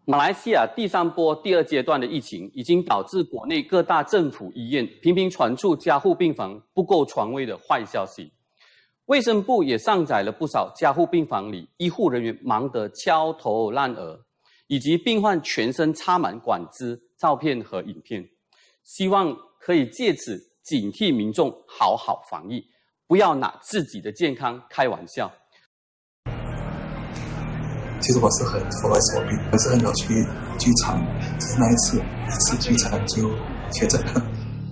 马来西亚第3波第2阶段的疫情已经导致国内各大政府医院频频传出加护病房不够床位的坏消息。卫生部也上载了不少加护病房里医护人员忙得焦头烂额，以及病患全身插满管子照片和影片，希望可以借此警惕民众好好防疫，不要拿自己的健康开玩笑。 其实我是很佛爱手病，我是很少去聚餐，只是那一次聚餐就确诊了。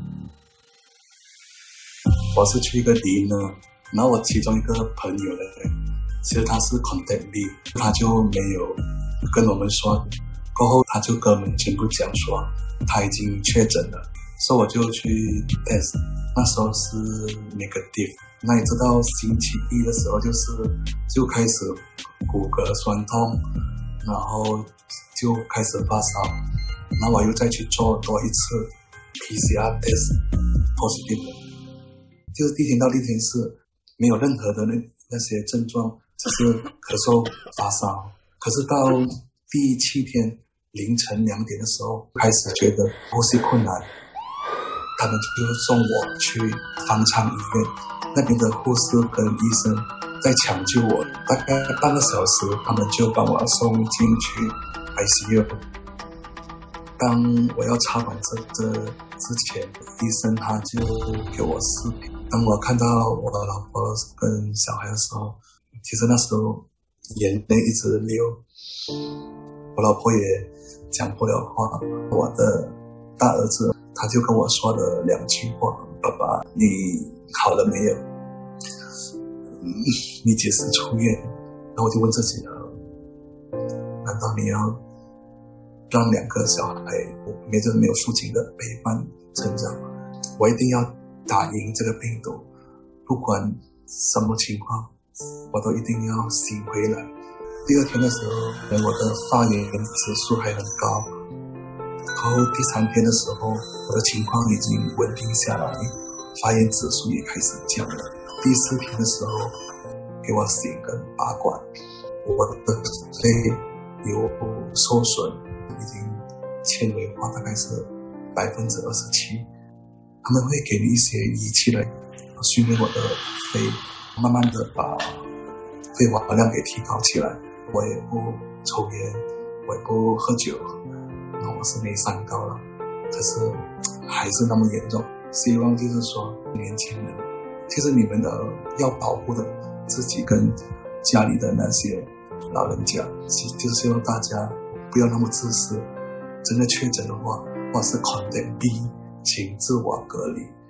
我是去一个dinner，然后我其中一个朋友呢，其实他是 contact me， 他就没有跟我们说，过后他就跟我们全部讲说他已经确诊了，所以我就去 test， 那时候是 negative。那你知道星期1的时候就开始骨骼酸痛，然后就开始发烧，然后我又再去做多一次 PCR test positive 的，就是第一天到第一天是没有任何的那些症状，只是咳嗽发烧，可是到第7天凌晨2点的时候开始觉得呼吸困难，他们就送我去方舱医院，那边的护士跟医生在抢救我，大概半个小时，他们就把我送进去 ICU。当我要插管这之前，医生他就给我视频。当我看到我的老婆跟小孩的时候，其实那时候眼泪一直流，我老婆也讲不了话。我的大儿子他就跟我说了2句话：“爸爸，你好了没有？你几时出院？”然后我就问自己了，难道你要让2个小孩没有父亲的陪伴成长？我一定要打赢这个病毒，不管什么情况，我都一定要醒回来。第2天的时候，我的发炎指数还很高，然后第3天的时候，我的情况已经稳定下来，发炎指数也开始降了。第4天的时候，给我醒跟拔管，我的肺有受损，已经纤维化，大概是27%。他们会给你一些仪器来训练我的肺，慢慢的把肺活量给提高起来。我也不抽烟，我也不喝酒，然后我是没三高了，可是还是那么严重。希望就是说，年轻人，其实你们要保护的自己跟家里的那些老人家，就是希望大家不要那么自私。真的确诊的话，或是 contact B， 请自我隔离。